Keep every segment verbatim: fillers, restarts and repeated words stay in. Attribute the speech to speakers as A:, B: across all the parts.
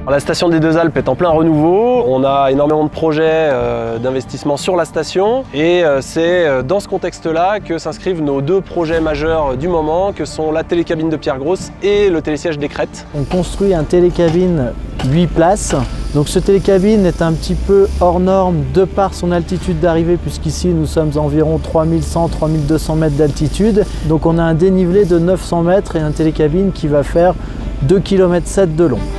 A: La station des Deux Alpes est en plein renouveau, on a énormément de projets euh, d'investissement sur la station et euh, c'est dans ce contexte-là que s'inscrivent nos deux projets majeurs du moment que sont la télécabine de Pierre Grosse et le télésiège des Crêtes.
B: On construit un télécabine huit places. Donc ce télécabine est un petit peu hors norme de par son altitude d'arrivée puisqu'ici nous sommes à environ trois mille cent à trois mille deux cents mètres d'altitude. Donc on a un dénivelé de neuf cents mètres et un télécabine qui va faire deux virgule sept kilomètres de long.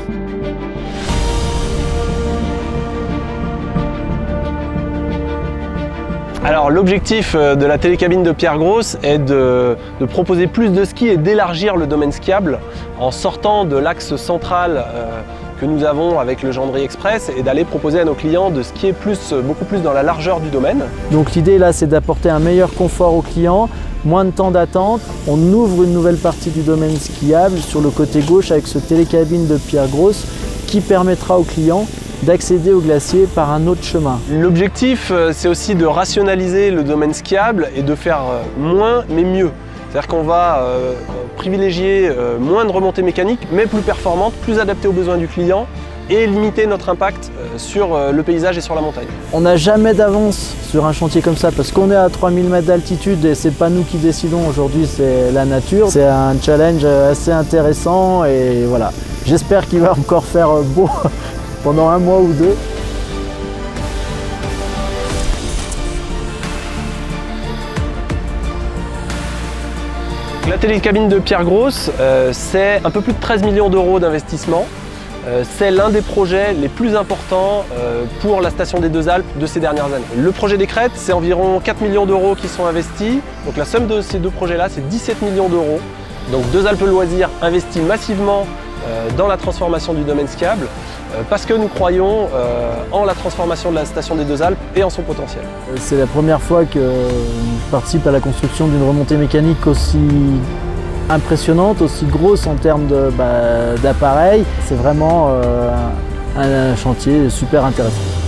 A: Alors l'objectif de la télécabine de Pierre Grosse est de, de proposer plus de ski et d'élargir le domaine skiable en sortant de l'axe central euh, que nous avons avec le Gendry Express et d'aller proposer à nos clients de skier plus, beaucoup plus dans la largeur du domaine.
B: Donc l'idée là c'est d'apporter un meilleur confort aux clients, moins de temps d'attente. On ouvre une nouvelle partie du domaine skiable sur le côté gauche avec ce télécabine de Pierre Grosse qui permettra aux clients d'accéder au glacier par un autre chemin.
A: L'objectif, c'est aussi de rationaliser le domaine skiable et de faire moins mais mieux. C'est-à-dire qu'on va euh, privilégier euh, moins de remontées mécaniques, mais plus performantes, plus adaptées aux besoins du client et limiter notre impact euh, sur euh, le paysage et sur la montagne.
B: On n'a jamais d'avance sur un chantier comme ça parce qu'on est à trois mille mètres d'altitude et c'est pas nous qui décidons aujourd'hui, c'est la nature. C'est un challenge assez intéressant et voilà. J'espère qu'il va encore faire beau pendant un mois ou deux.
A: La télécabine de Pierre Grosse, euh, c'est un peu plus de treize millions d'euros d'investissement. Euh, c'est l'un des projets les plus importants euh, pour la station des Deux Alpes de ces dernières années. Le projet des Crêtes, c'est environ quatre millions d'euros qui sont investis. Donc la somme de ces deux projets-là, c'est dix-sept millions d'euros. Donc Deux Alpes Loisirs investit massivement euh, dans la transformation du domaine skiable euh, parce que nous croyons euh, en la transformation de la station des Deux Alpes et en son potentiel.
B: C'est la première fois que je participe à la construction d'une remontée mécanique aussi impressionnante, aussi grosse en termes de, bah, d'appareil. C'est vraiment euh, un, un chantier super intéressant.